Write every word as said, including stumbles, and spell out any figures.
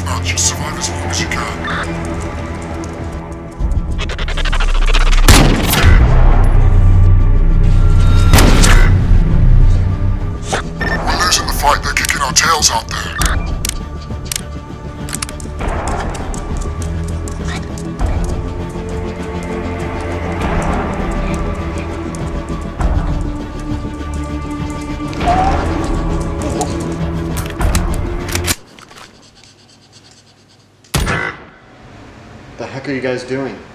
not. Just survive as long as you can. We're losing the fight. They're kicking our tails out there. What the heck are you guys doing?